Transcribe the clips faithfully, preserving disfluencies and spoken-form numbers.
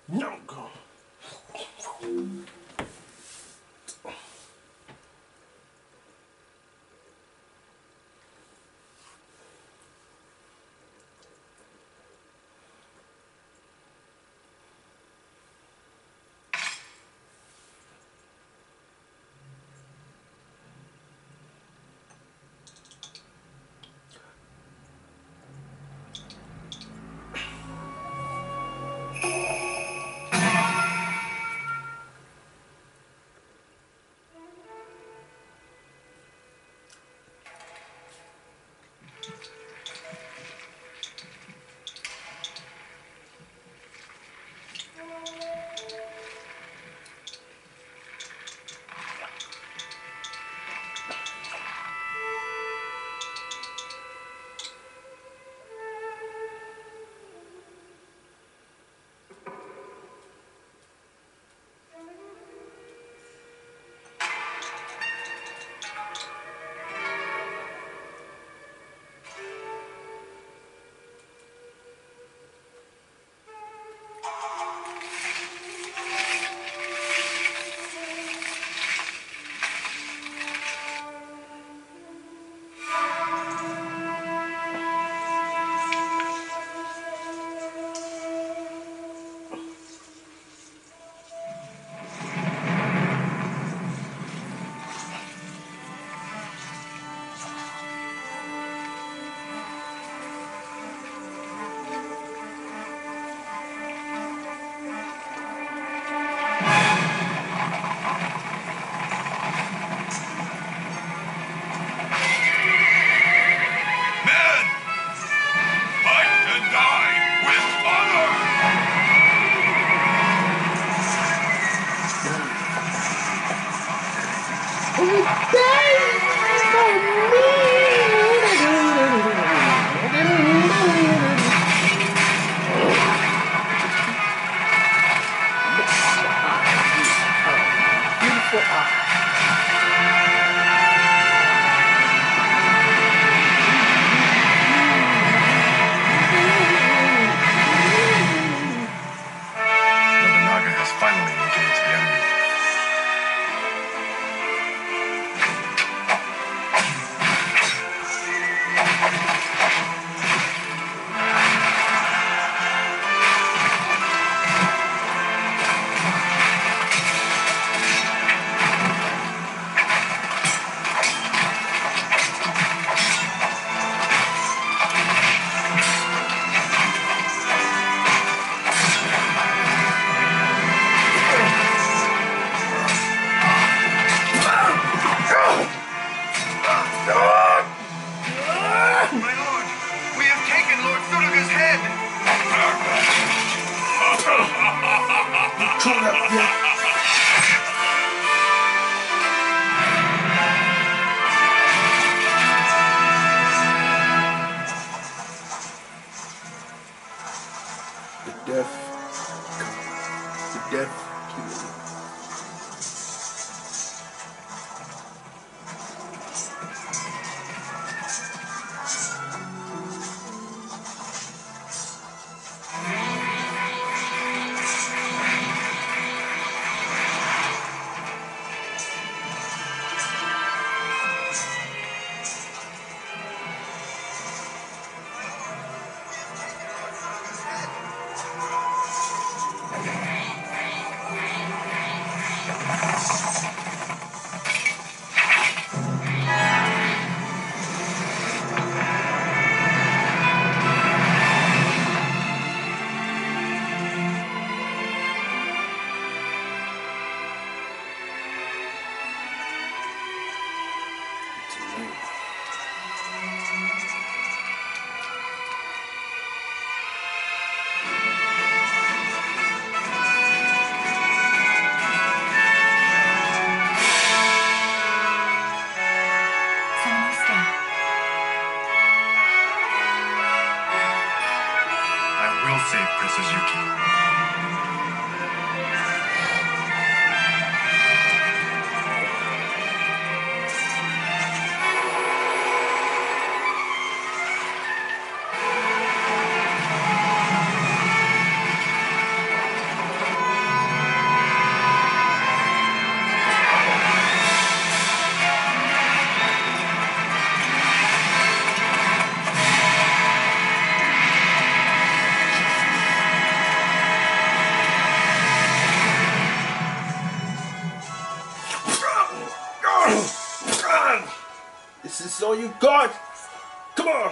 No, go. Nobunaga has finally engaged the enemy. My lord, we have taken Lord Suraga's head! Shut up, yeah. The death. The death killer. That's all you got. Come on.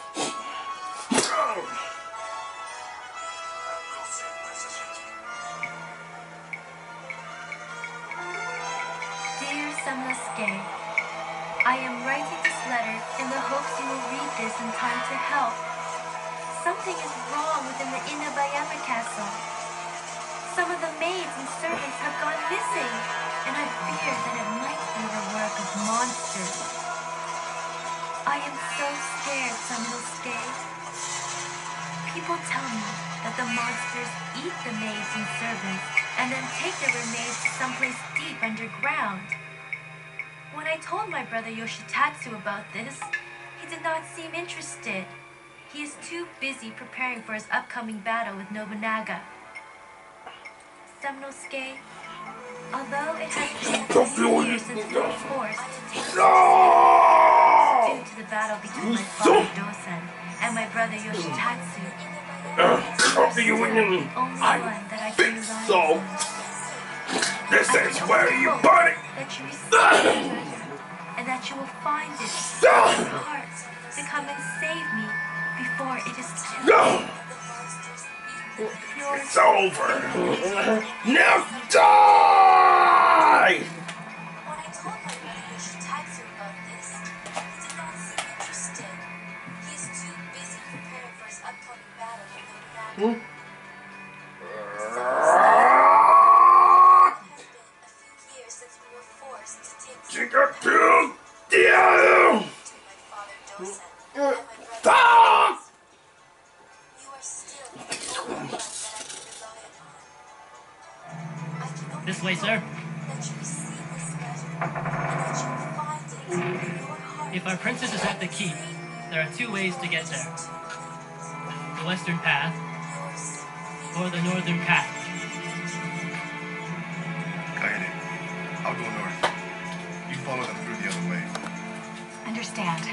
Dear Samnosuke, I am writing this letter in the hopes you will read this in time to help. Something is wrong within the Inabayama castle. Some of the maids and servants have gone missing, and I fear that it might be the work of monsters. I am so scared, Samnosuke. People tell me that the monsters eat the maids and servants and then take their remains to someplace deep underground. When I told my brother Yoshitatsu about this, he did not seem interested. He is too busy preparing for his upcoming battle with Nobunaga. Samnosuke, although it has been a few years since we were forced to take due to the battle between my father Dosen and my brother Yoshitatsu, How do you win? only one that I can rely So, on. this I is can where only you hope put it. that you receive this treasure, and that you will find it in your heart to come and save me before it is too late. Yours, It's over. Now die! When I told my brother Yoshitatsu about this, he did not seem interested. He is too busy preparing for his upcoming battle with Nobunaga. It has been a few years since we were forced to take Chica to the to my father Dosen and my brother. Stop! You are still the only one that I can rely upon. I can only This way, hope sir. that you receive this letter and that you will find it in your heart. If our princess is at the keep, there are two ways to get there. The western path or the northern passage. Kaede, I'll go north. You follow them through the other way. Understand.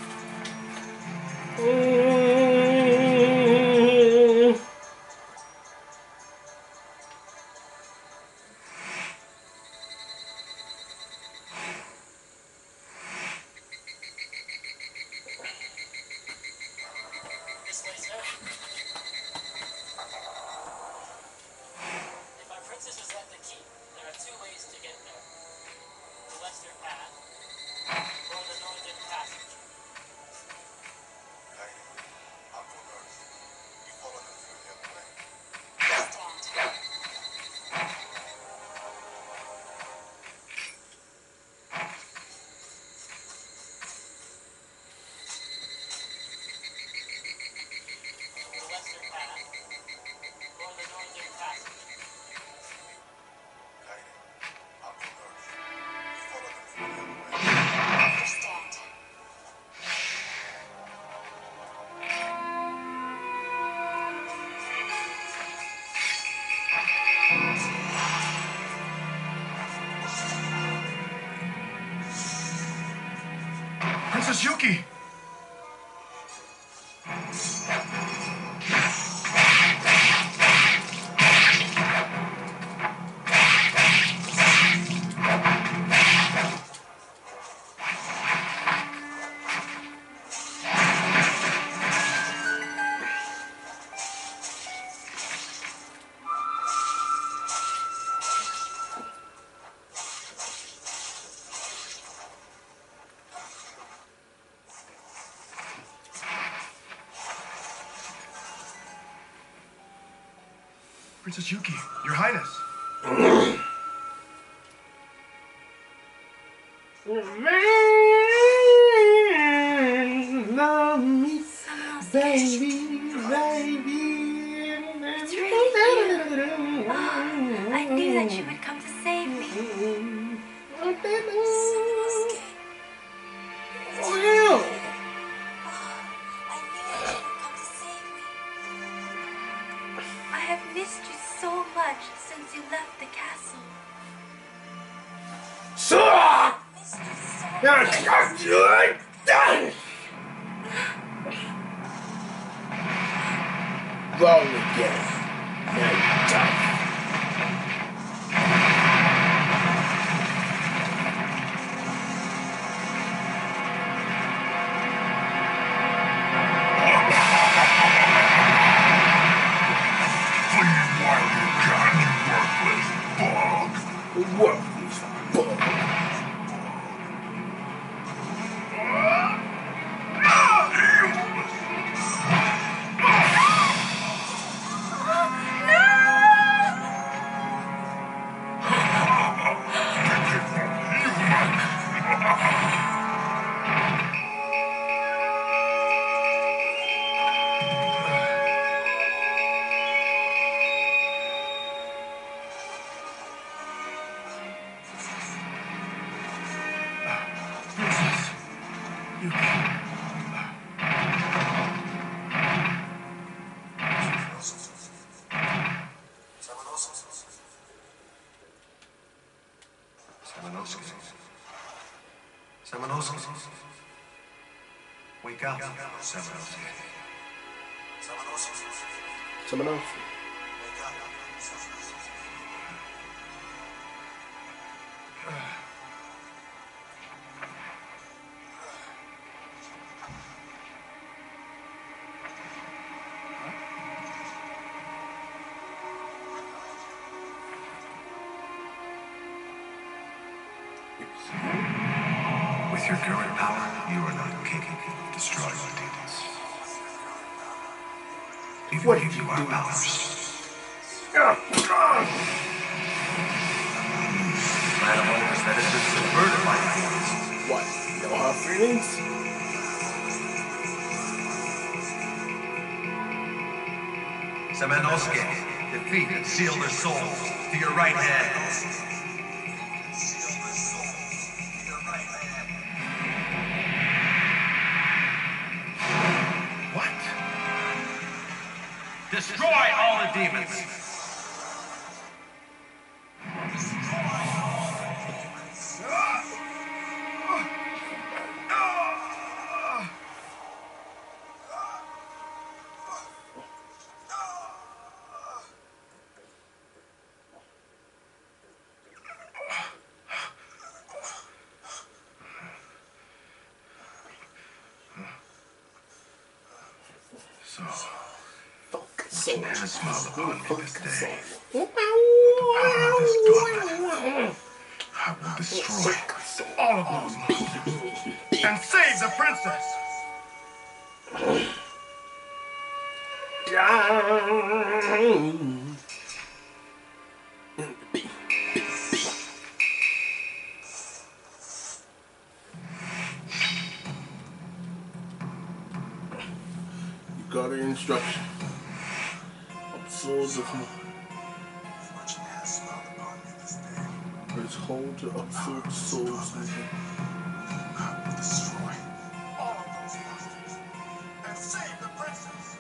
This way, sir. If our princess is at the keep, there are two ways to get there. The western path or the northern passage. Kaede, I'll go north. You follow them through the other way. Understand. The western path or the northern passage. Kaede, I'll go north. You follow them through the other way. Understand. Princess Yuki! Princess Yuki, Your Highness. Love me, Samnosuke. baby, baby. It's really you. I knew that you would come to save me. Samnosuke. Oh, yeah. I knew that you would come to save me. I have missed you so much since you left the castle. Suck! Missed you so Now, much. fuck you like that! Wrong again. Now you're tough. What is bug? Semenowski. Semenowski. Wake up, Semenowski. Semenowski. With your current power, you are not capable of destroying the demons. Even What if did you you are do? powers. Animal is that it's been subverted by the demons. What? You don't have feelings? Semenowski, defeat and seal their souls to your right hand. What? Destroy all the demons. So, So, man has smiled upon me this day. so. The power of this gauntlet, I will destroy all of those monsters and save the princess. Down. B, B, B. You got an instruction. Absorb the Fortune has smiled upon me this day. Press hold to absorb souls. I will destroy all of those monsters and save the princess.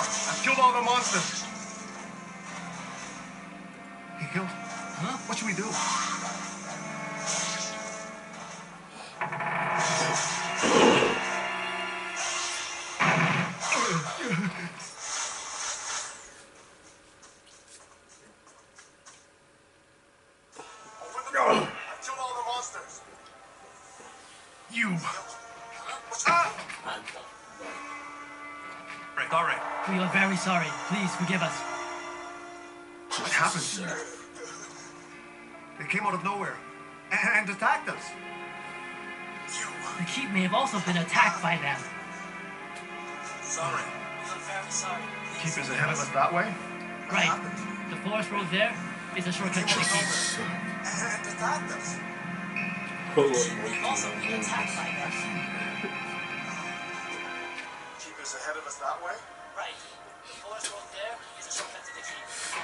I've killed all the monsters. He killed. Huh? What should we do? I've killed all the monsters. You. Ah! Right, all right. We are very sorry. Please forgive us. What happened to you? They came out of nowhere and attacked us. The keep may have also been attacked by them. Sorry. We are very sorry. Keep us ahead of us that way? Right. The forest road there is a shortcut to the keep. And attacked us. They've also been attacked by them. Keep us ahead of us that way? Right. The forest road there is a shortcut to the keep.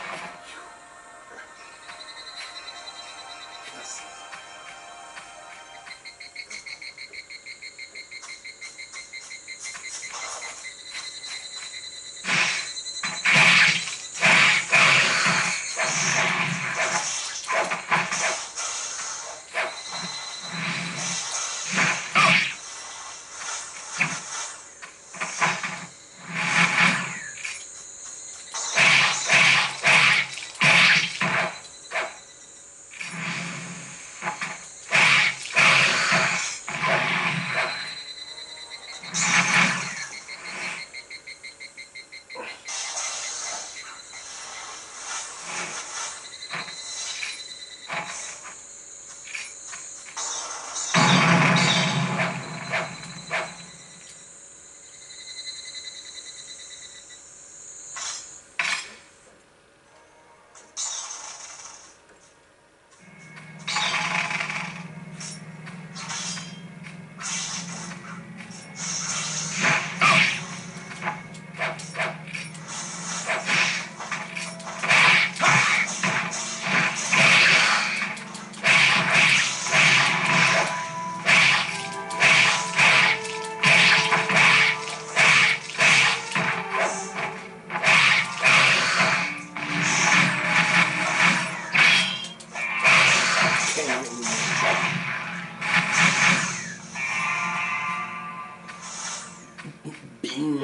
Bing.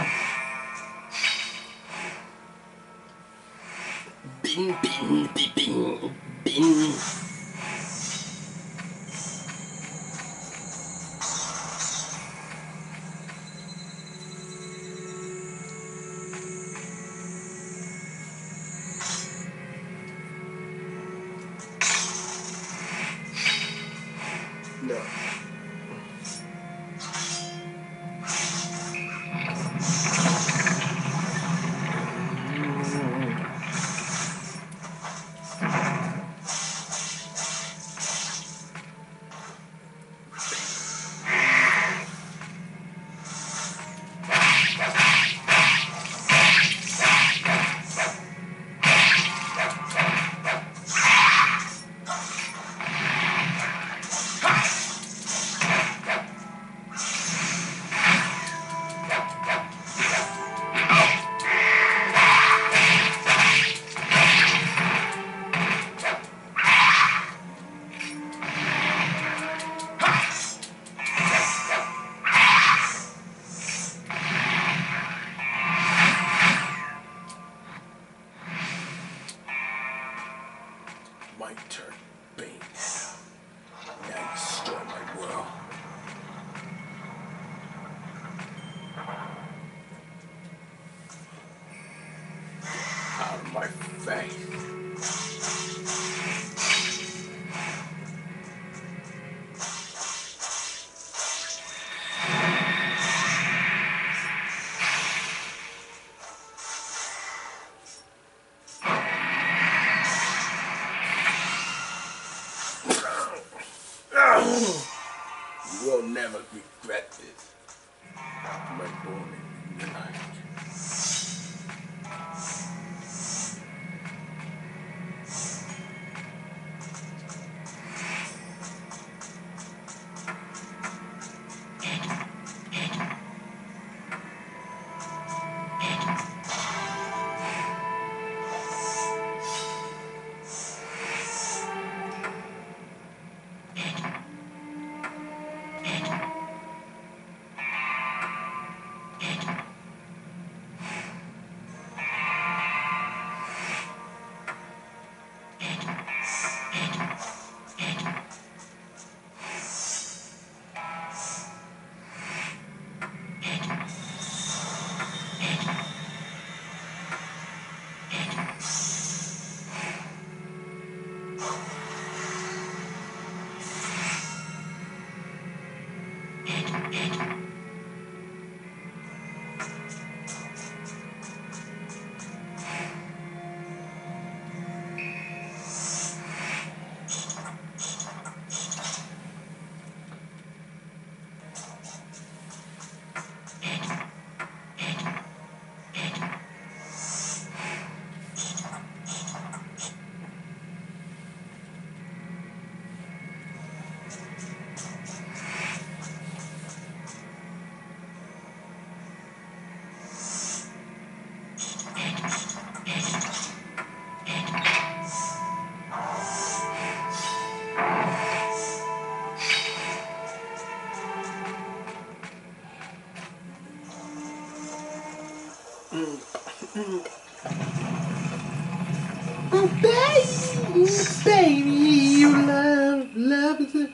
Bing, bing, bing, bing, bing. No. My turn, Bane. Now you stole my world. Out of my face. You will never regret this. My born in the night. Oh, baby, baby, you love, love is it.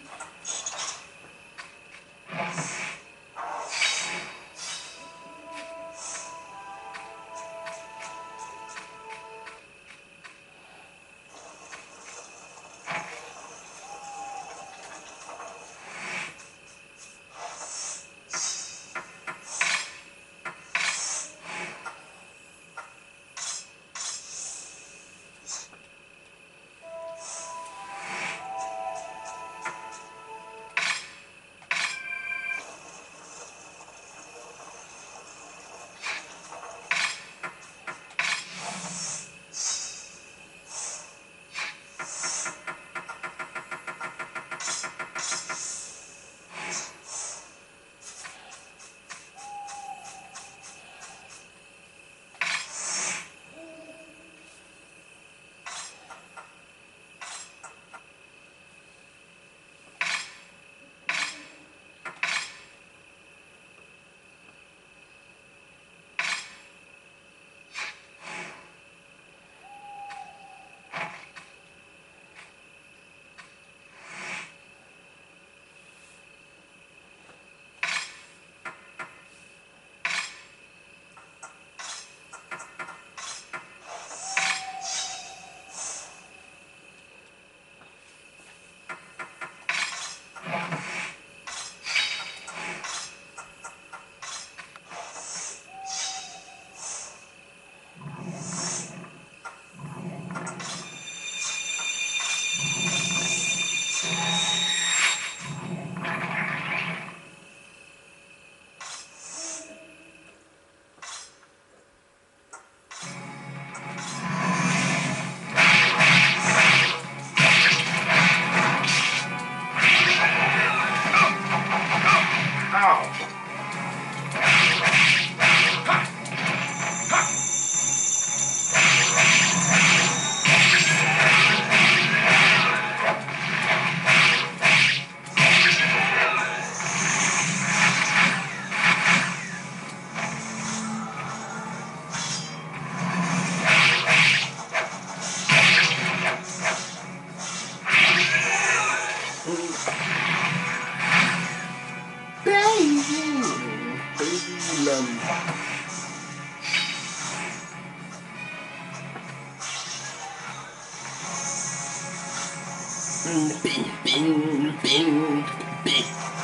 Bing, bing, bing, bing.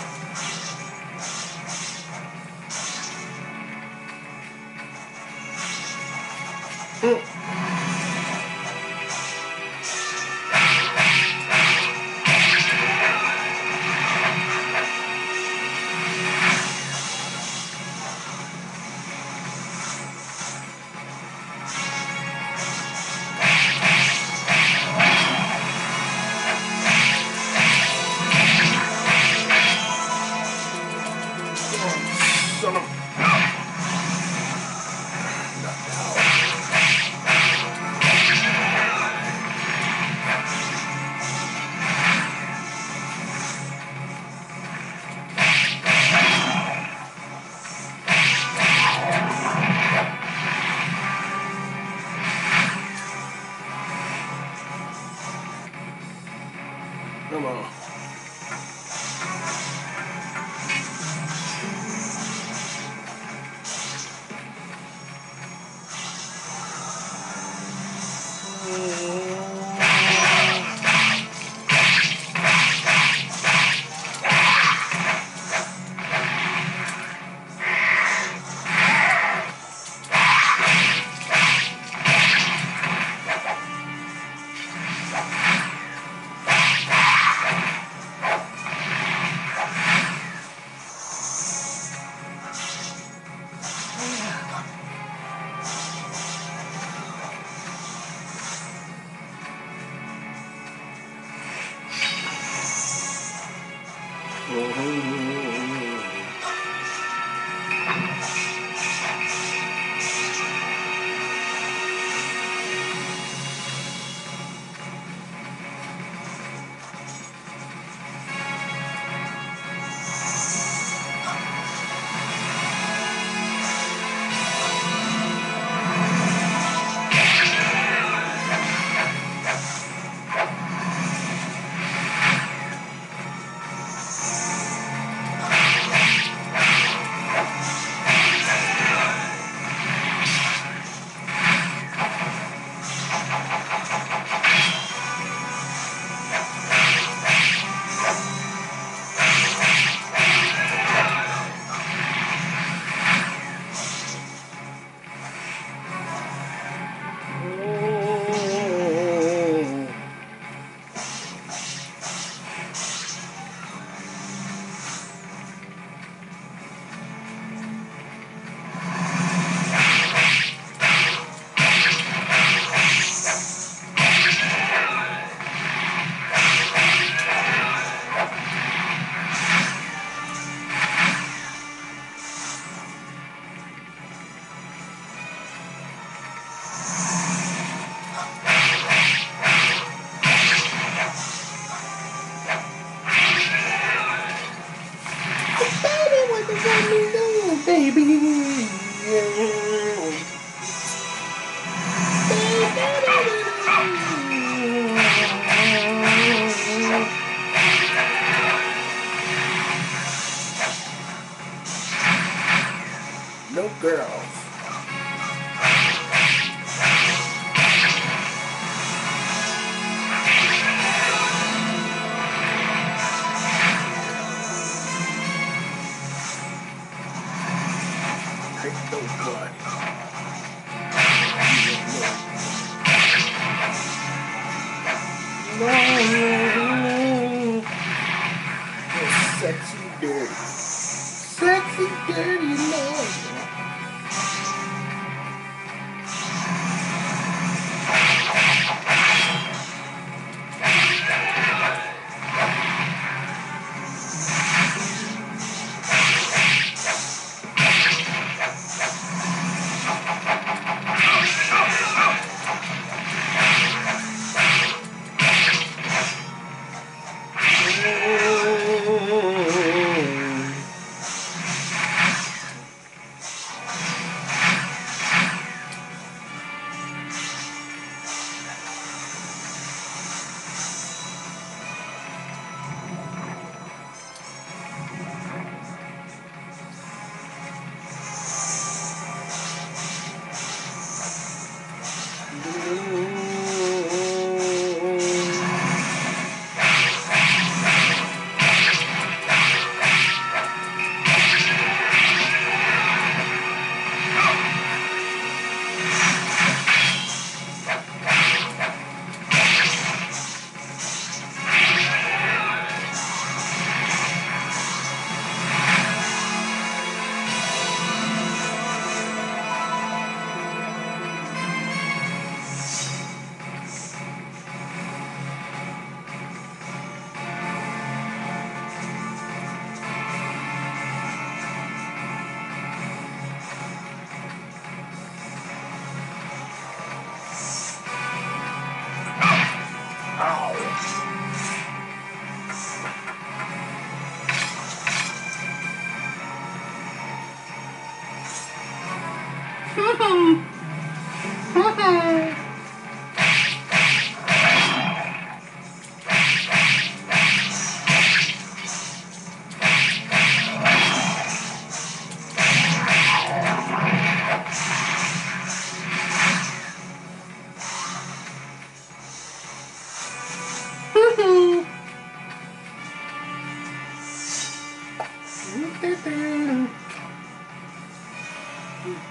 Son of... Come on.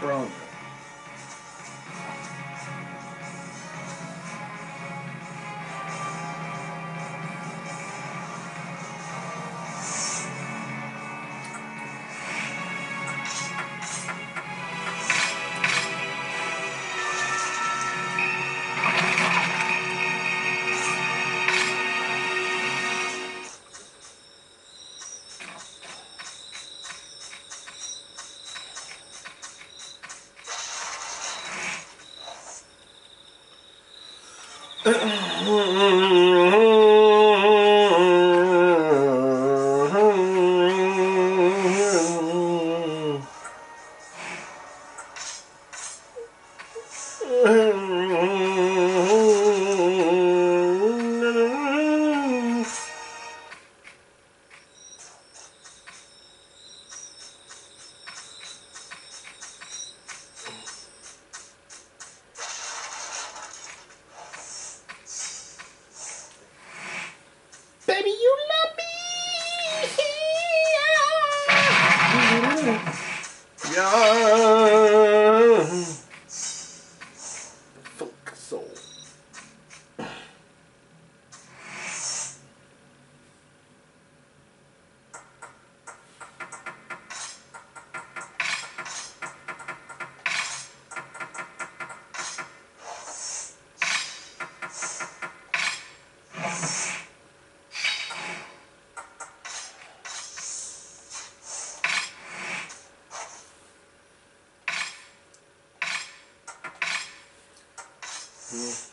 Brown. Baby, you love me. Yeah. Funk soul. Hmm.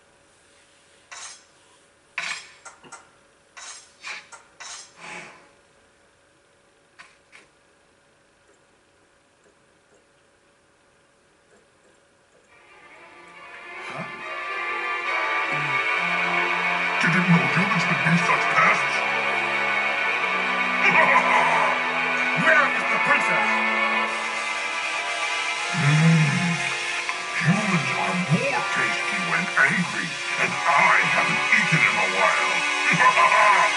Didn't know humans could be such pests. Where is the princess? Mm. Humans are more tasty when angry, and I haven't eaten in a while.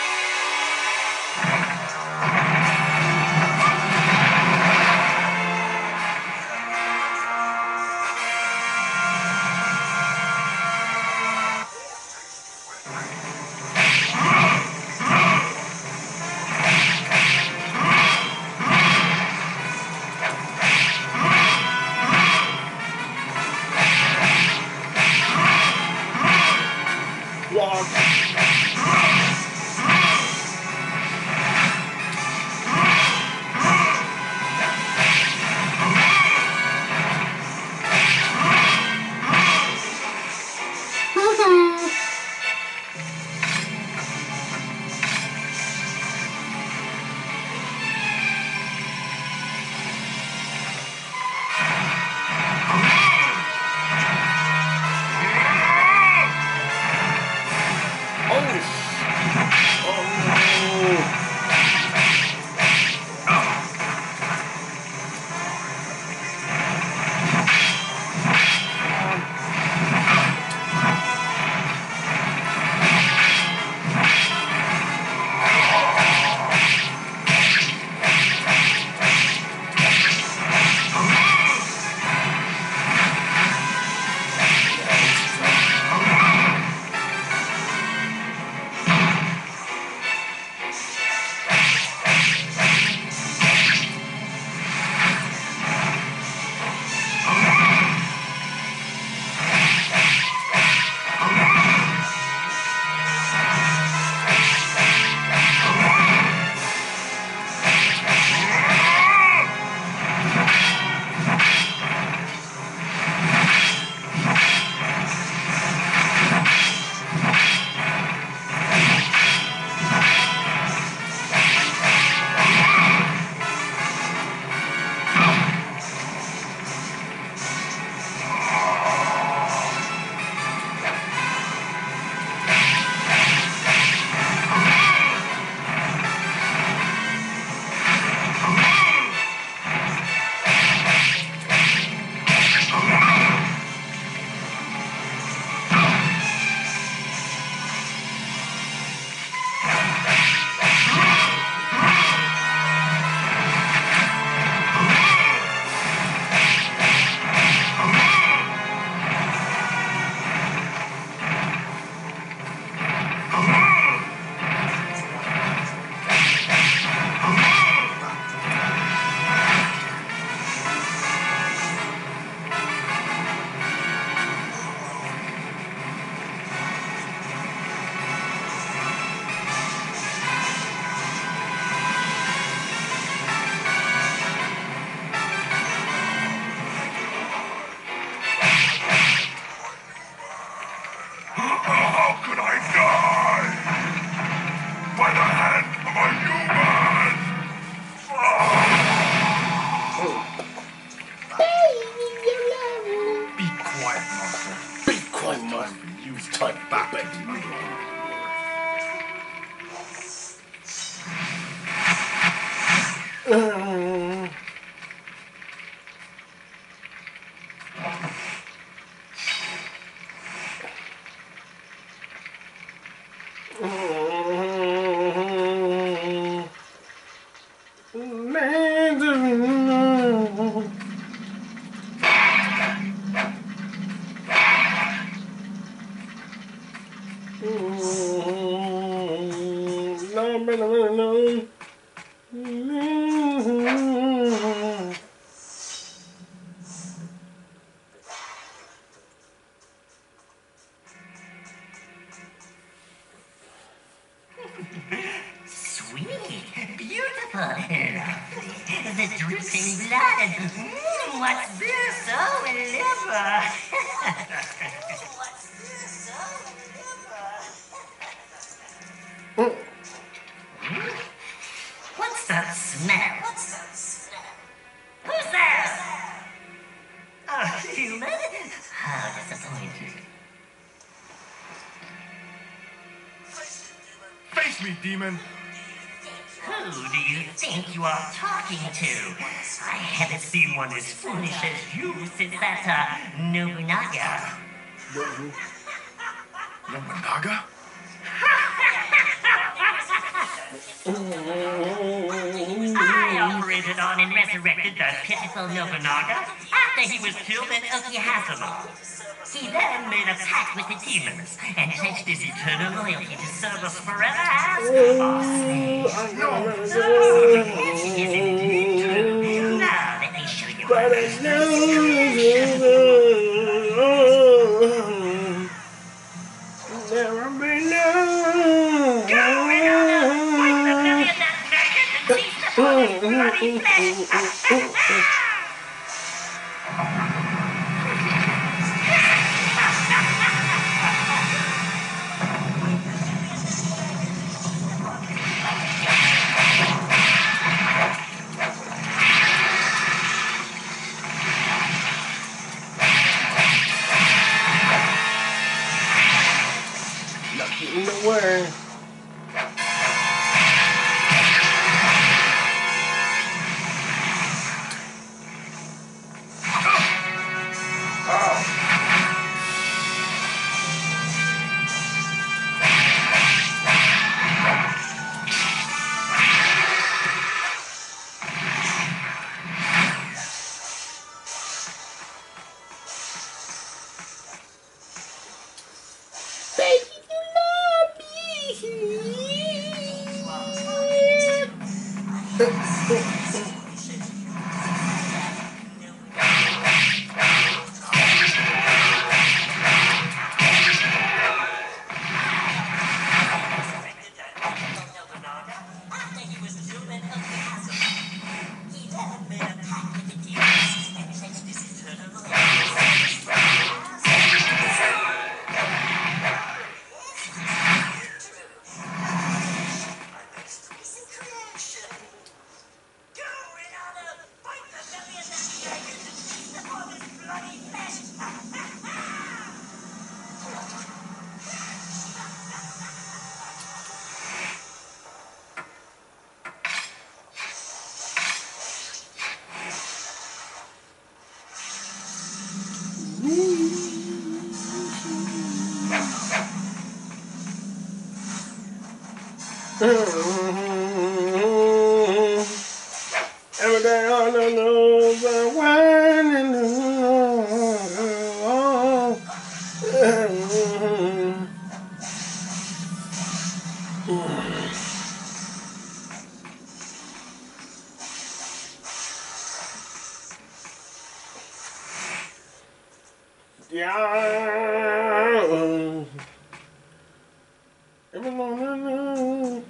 It's time for you. It's time to back back to me. Sweet, beautiful, lovely. The dripping blood. Mm, what's this? Oh, a liver. What's this? Oh, a liver. Mm? What's that smell? What's that smell? Who's there? A human? How disappointing. Face me, demon. Who do you think you are talking to? I haven't seen one as foolish as you since that, uh, Nobunaga. Nobunaga? I operated on and resurrected the pitiful Nobunaga after he was killed at Okihazuma. He then made a pact with the demons and pledged his eternal loyalty to serve us forever as our slaves. No! Yes, it is indeed true. Now let me show you what this creation. Never been known. Go in on the fight the million that naked and feast upon his bloody flesh. Not getting nowhere. Every day on the news, I'm whining. Yeah. Every morning.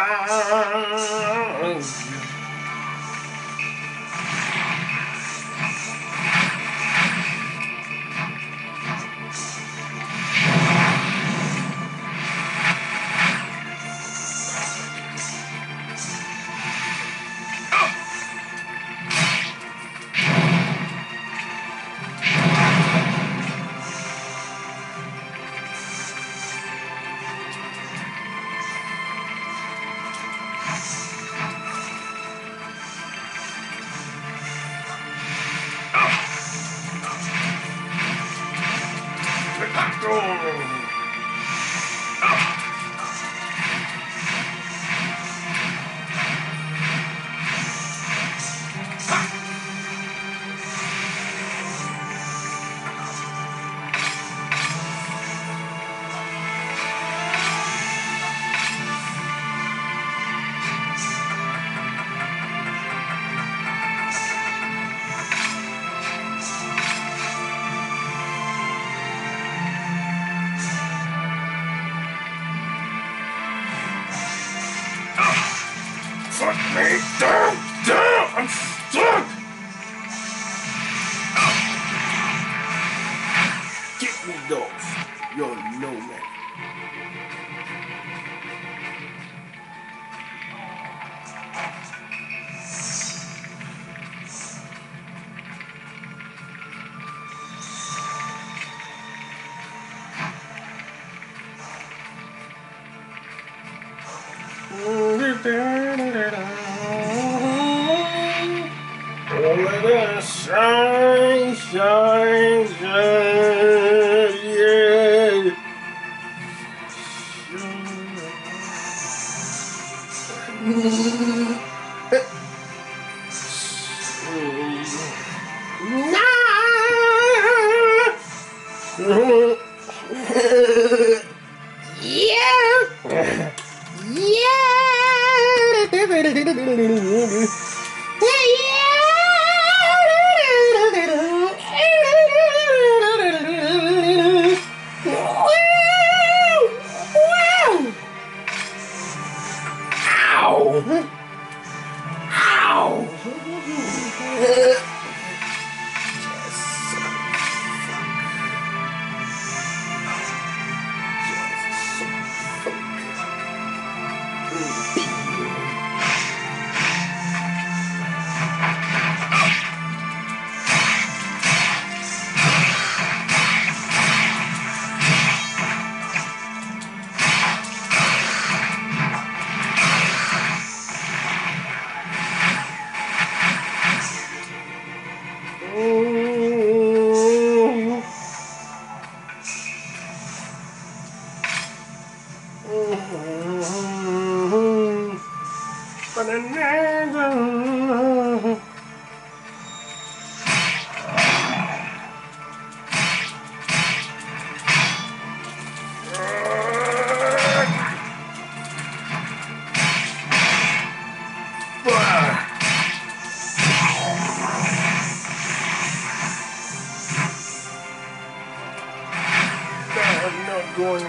Fuck me down, down, I'm stuck! Get me those, you're no man. Oh, let us shine, shine, shine, yeah. I'm not going.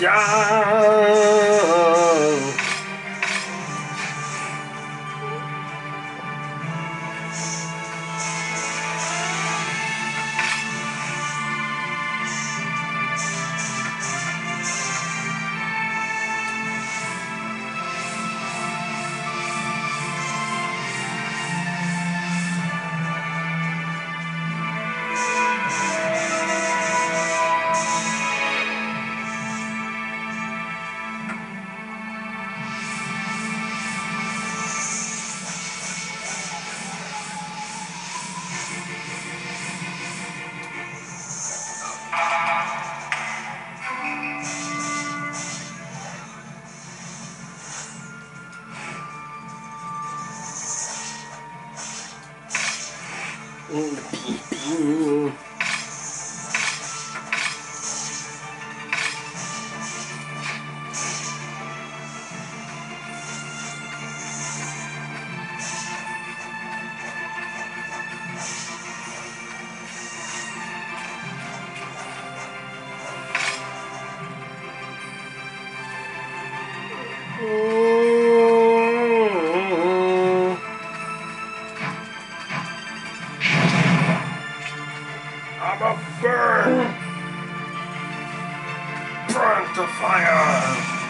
Yeah. Mm. I'm a burn! Burn to fire!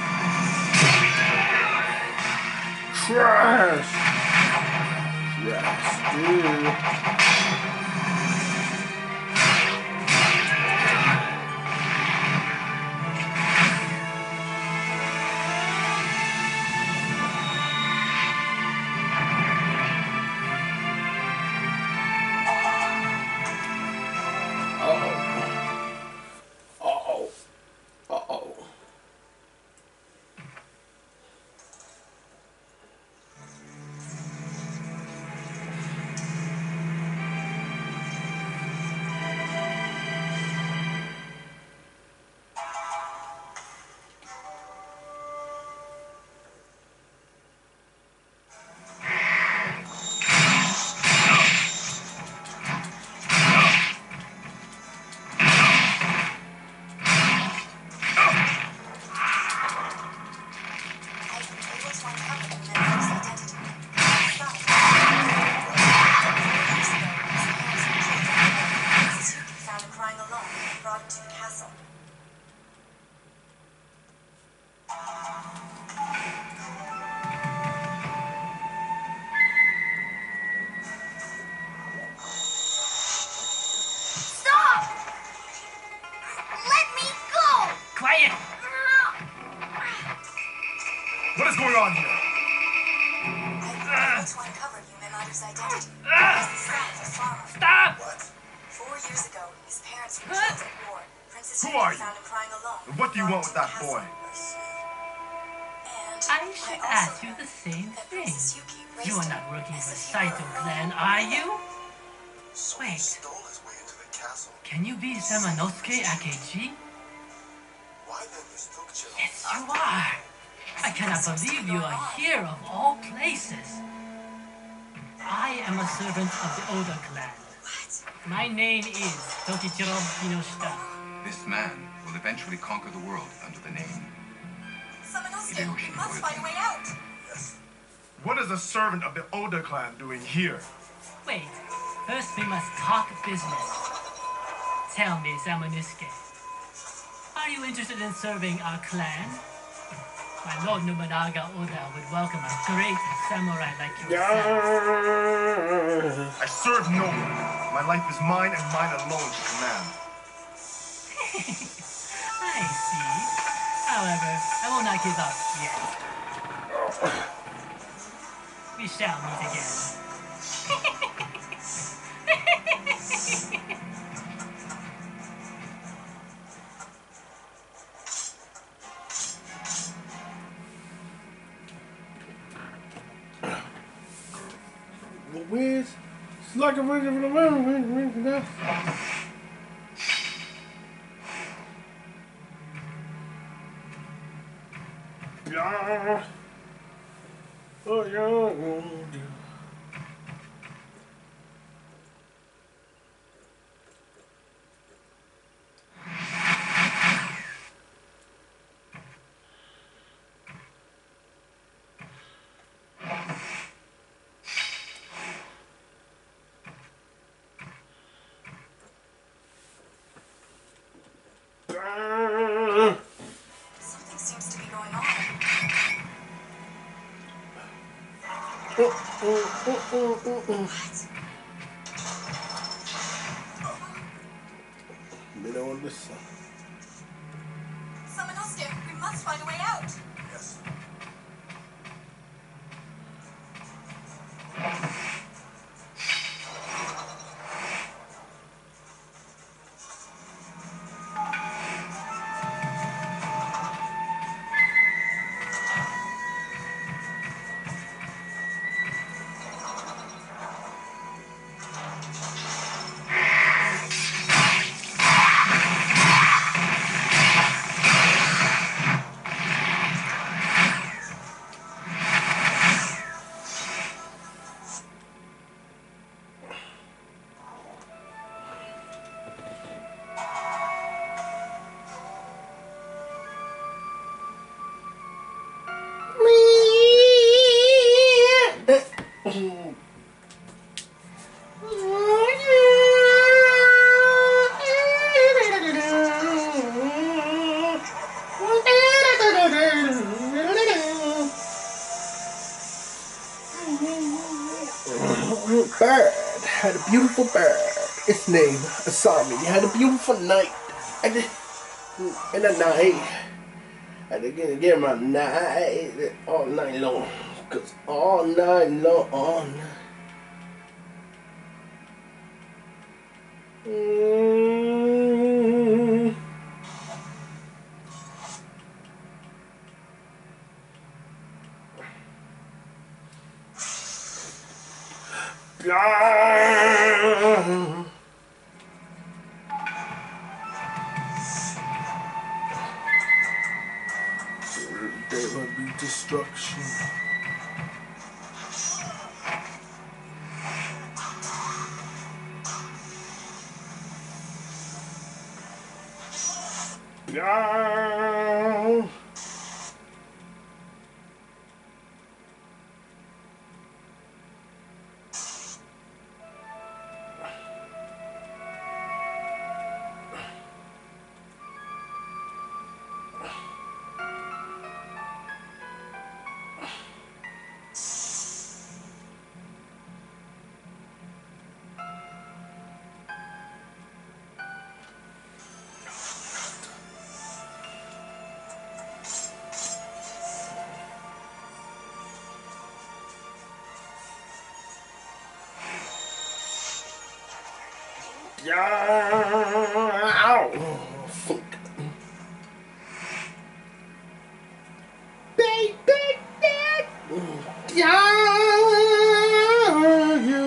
Trash! Trash, dude. Uh-oh. Uh-oh. Stop! Let me go! Quiet! What is going on here? I was able to uncover Yumenado's identity. Ah! He's the son of a farmer. Stop! Four years ago, his parents were killed at war. Princess Who Yuki are you? found him crying alone. And what do you want with that boy? And I should also ask you heard the same that thing. Princess Yuki raised You are him not working as for a Saito hero. clan, are you? So Wait. he stole his way into the castle. Can you be Samanosuke Akechi? Why then mistook Chiro? Yes, you are. I cannot believe you are here of all places. I am a servant of the Oda clan. What? My name is Tokichiro Kinoshita. This man will eventually conquer the world under the name. Samanosuke, Hideyoshi you must Koyote. find a way out. Yes. What is a servant of the Oda clan doing here? Wait, first we must talk business. Tell me, Samanosuke, are you interested in serving our clan? My Lord Nobunaga Oda would welcome a great samurai like yourself. I serve no one. My life is mine and mine alone to command. I see. However, I will not give up yet. We shall meet again. Wiz, it's like a ring of the moon. Yeah. Oh, yeah. mm, mm, mm. Middle of the sun. Samanosuke, we must find a way out. Yes. Bird had a beautiful bird. Its name Asami. Had a beautiful night. And in the night, I had to get, get my night all night long. Cause all night long. Mm. Yeah. There will be destruction. Yeah. Yeah. Ow. Fuck. Baby, yeah, you.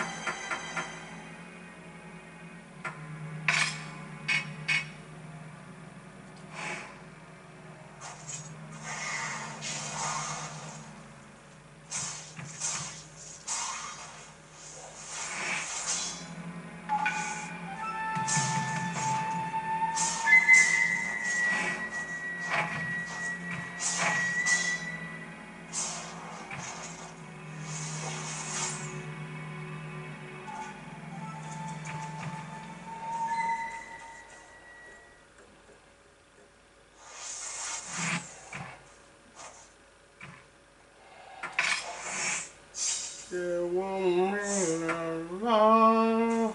There won't be long.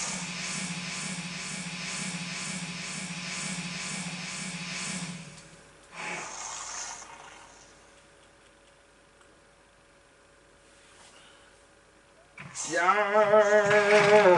Yeah.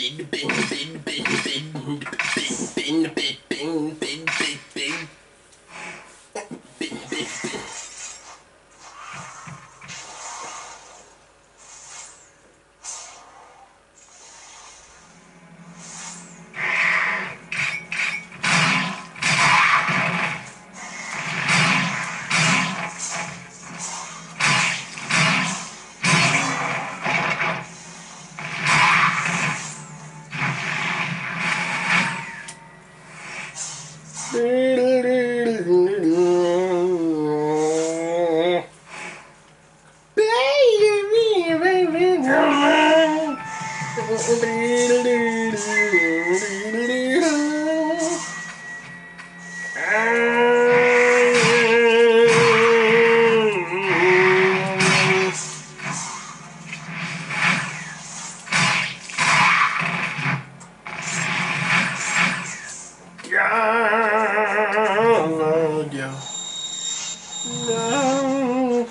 No.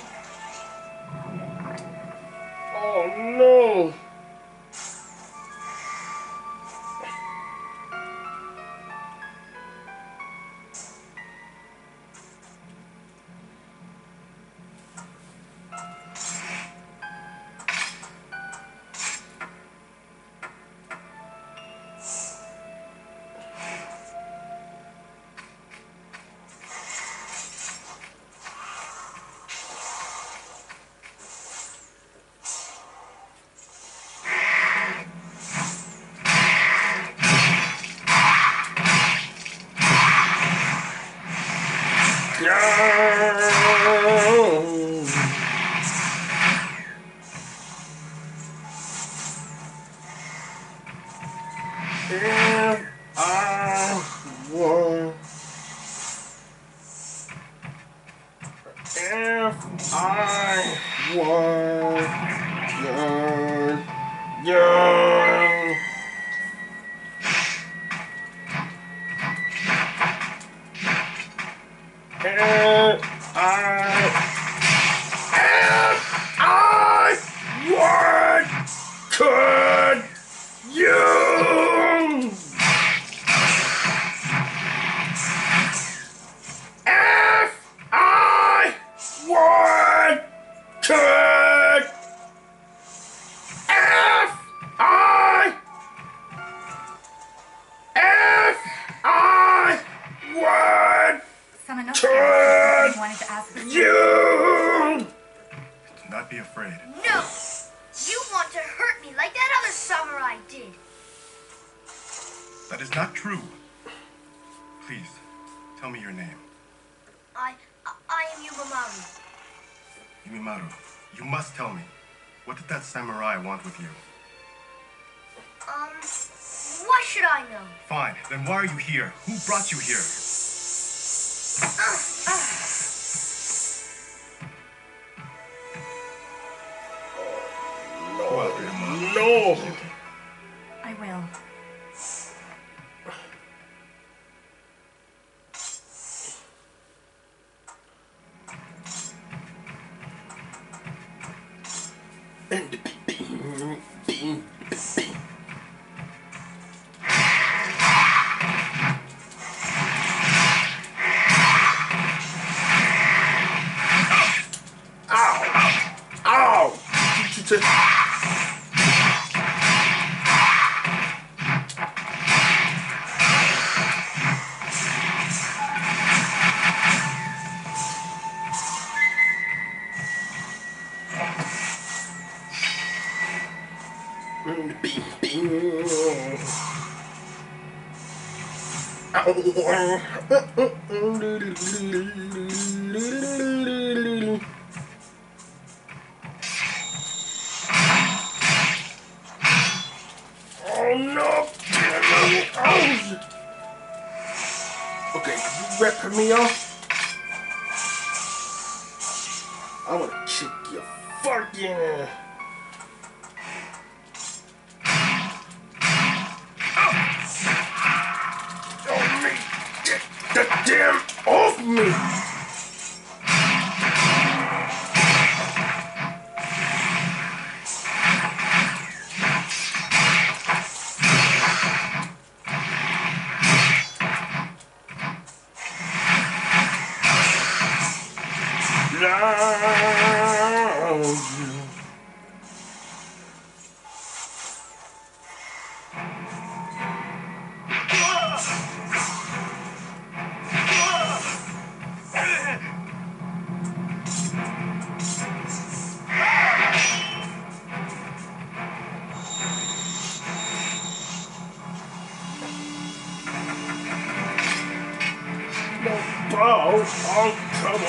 Oh no. If I were, if I were young, young. If I, if I would, could you? If I would, could, if I, if I would, Samanosuke could wanted to ask this. you? Do not be afraid. No! You want to hurt me like that other samurai did. That is not true. Please, tell me your name. I, I, I am Yubamaru. Yumimaru, you must tell me. What did that samurai want with you? Um, why should I know? Fine, then why are you here? Who brought you here? Uh, uh. Go after him, Mom. No. I will. And the bean, bean, bean. Ow! Ow! Bean, bean. Ow. Oh no! Oh. Okay, can you rip me off? I wanna kick your fucking. Oh me! Get the damn off me! Oh, oh, come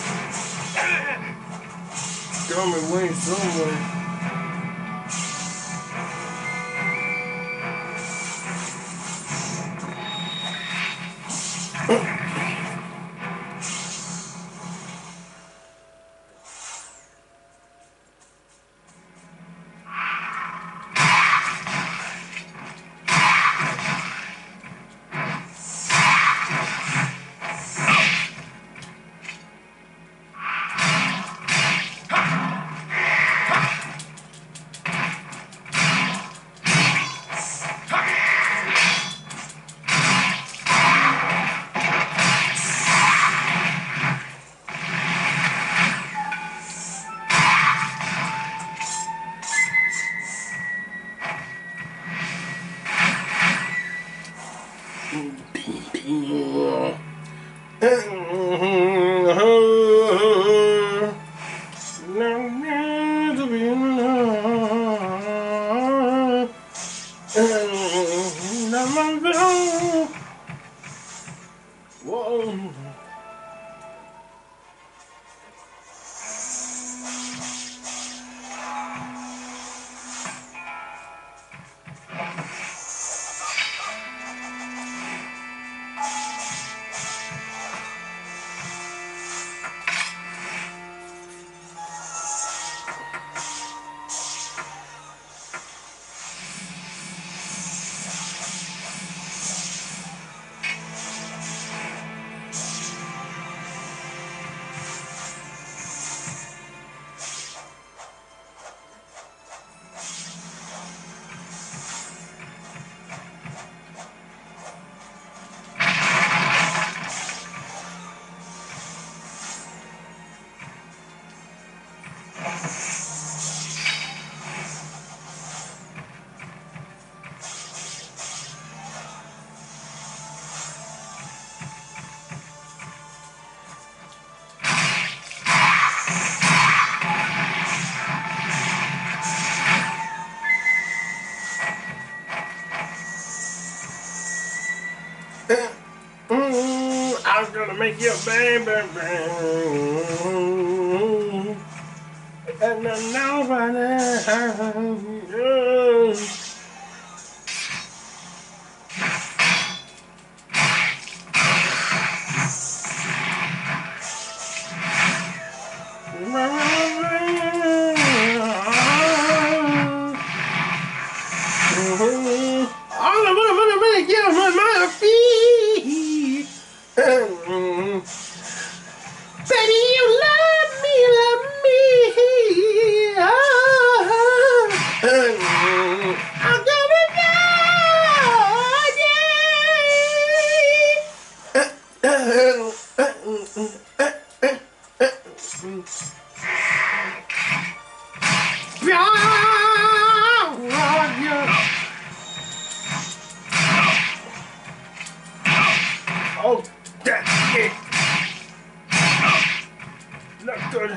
on. Coming way somewhere. Whoa. Mm, I'm gonna make you a baby, and then nobody. All I wanna, wanna, wanna get on my feet. Baby, you love me, love me. I'm gonna Oh, that's it. Not good.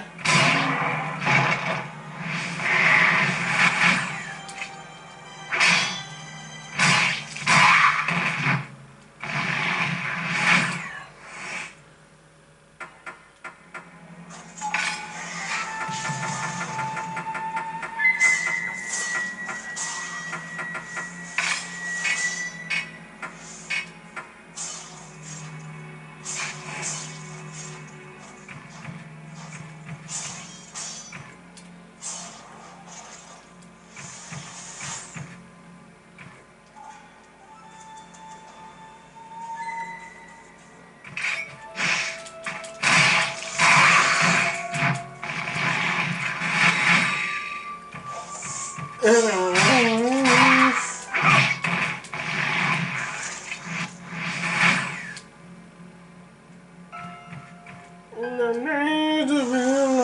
The need to be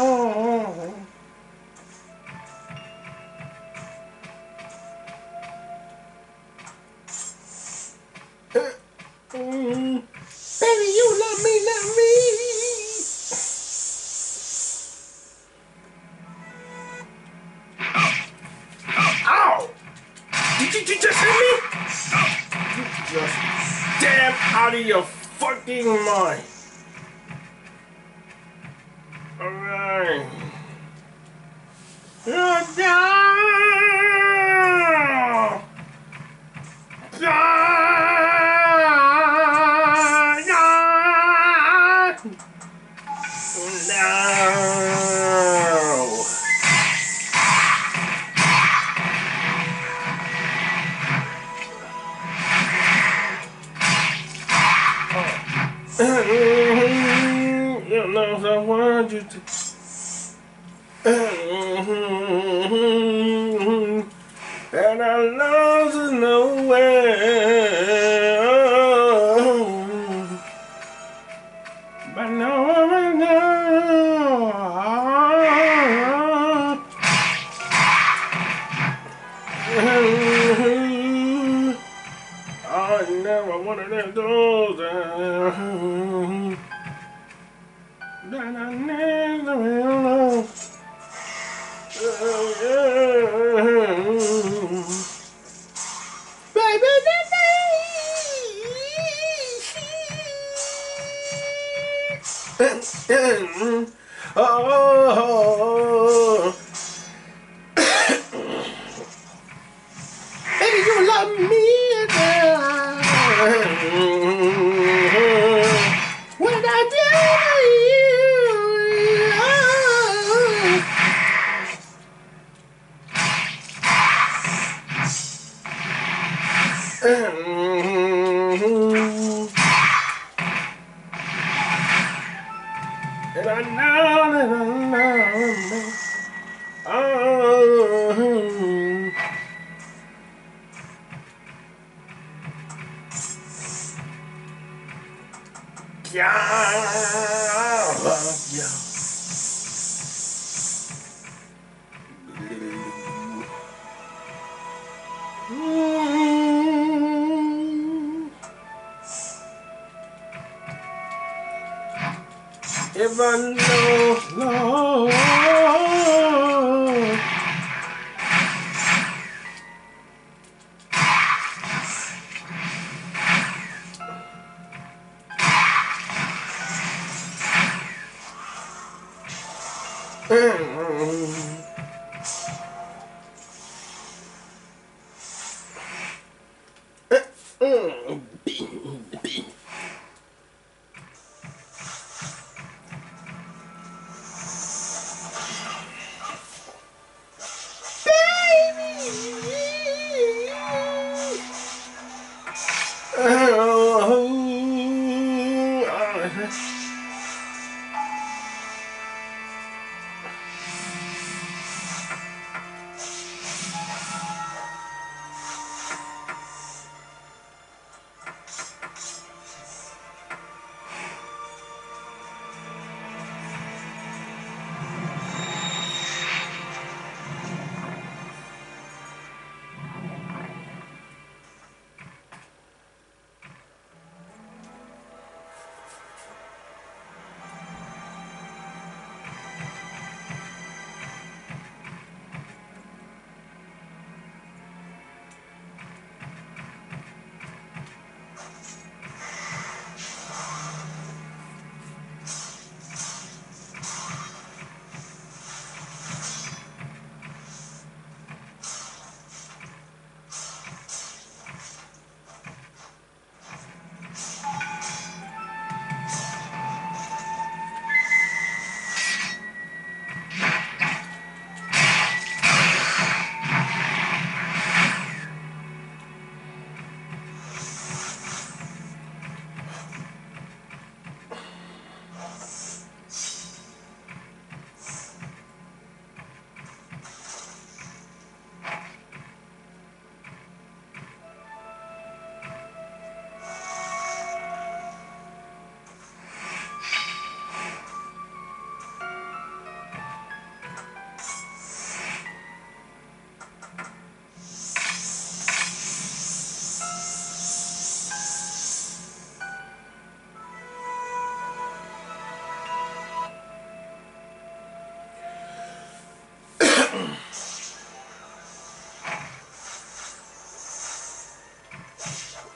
Mm. Baby, you love me, love me. Ow! Did you, did you just hit me? You just damn out of your fucking mind. Alright. You're down. Down. Down. Down. You know I want you to. And I love to know where. But no, I know. I never wanted to do that. That I never will. Baby, oh, baby, you love me. What did I do to you? And I know that I know. Oh, yeah, yeah. Mm. If I know, Lord,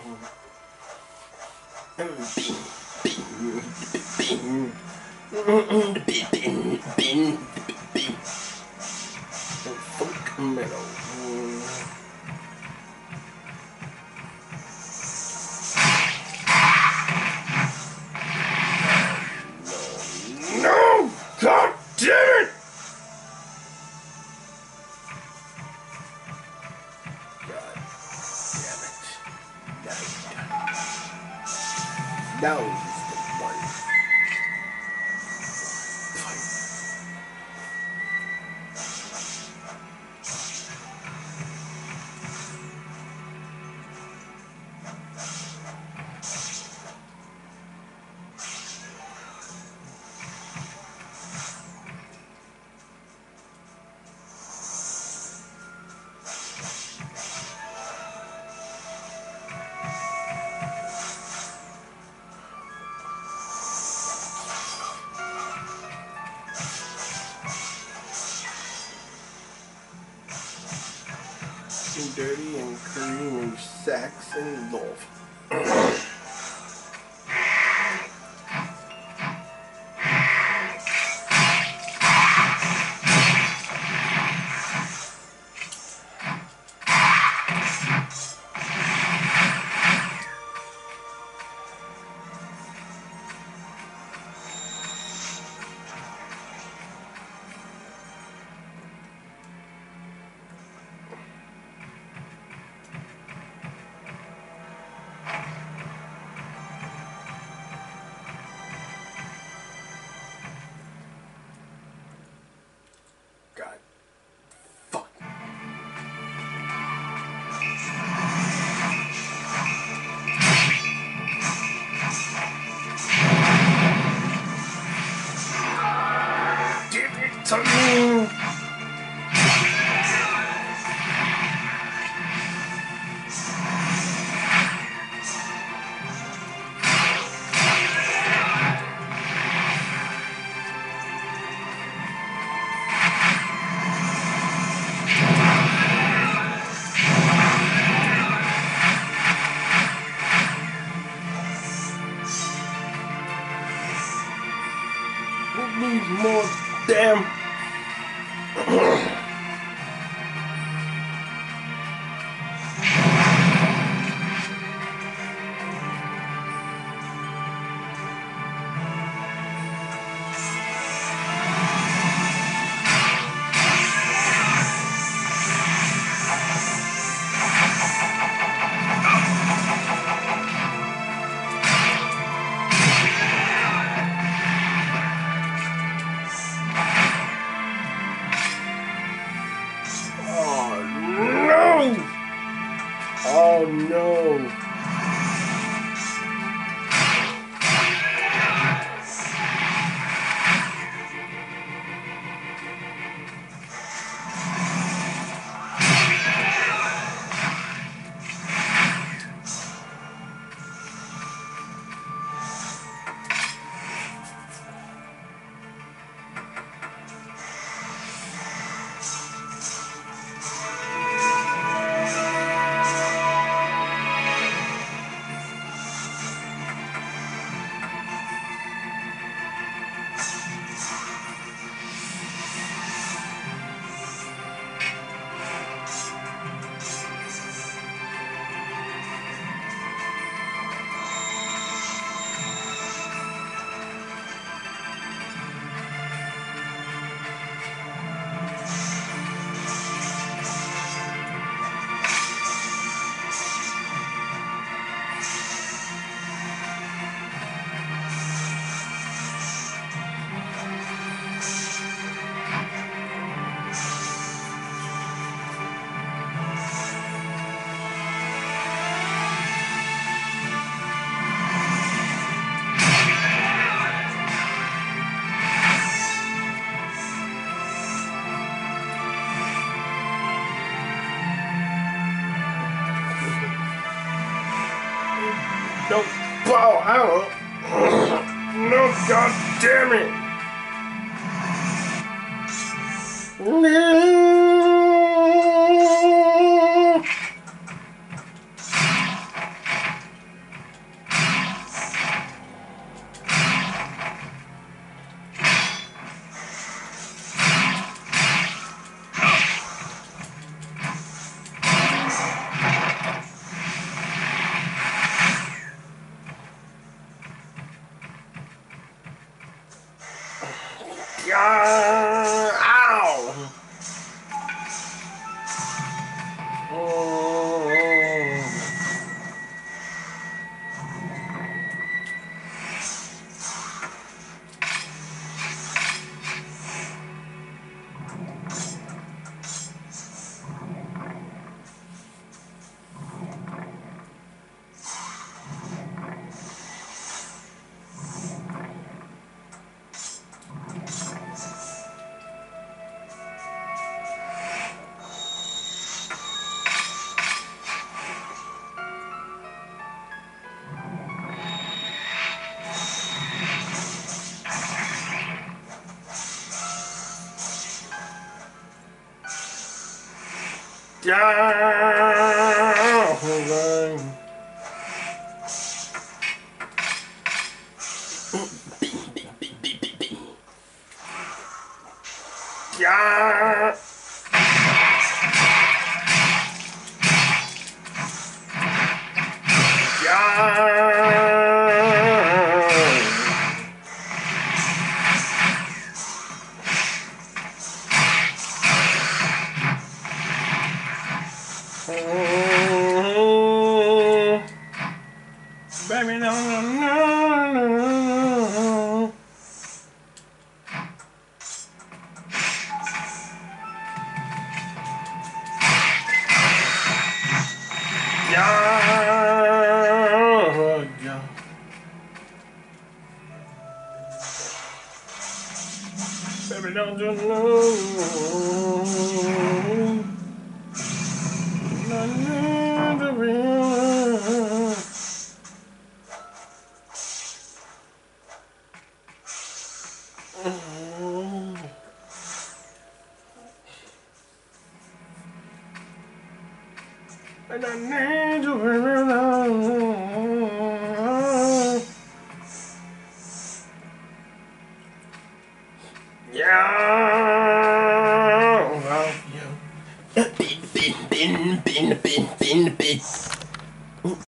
Funk metal. No! God damn it! God damn it. Night. Now is the one. Fight. And dirty and cream and sex and love. God. Fuck. Give it to me. Who needs more damn? Oh no! Don't bow out. No, god damn it. No. Ow! Oh. Yeah. Baby, no, no, no, no. Yeah, yeah. Baby, don't you know? I need to be. And I need to be. Yeah.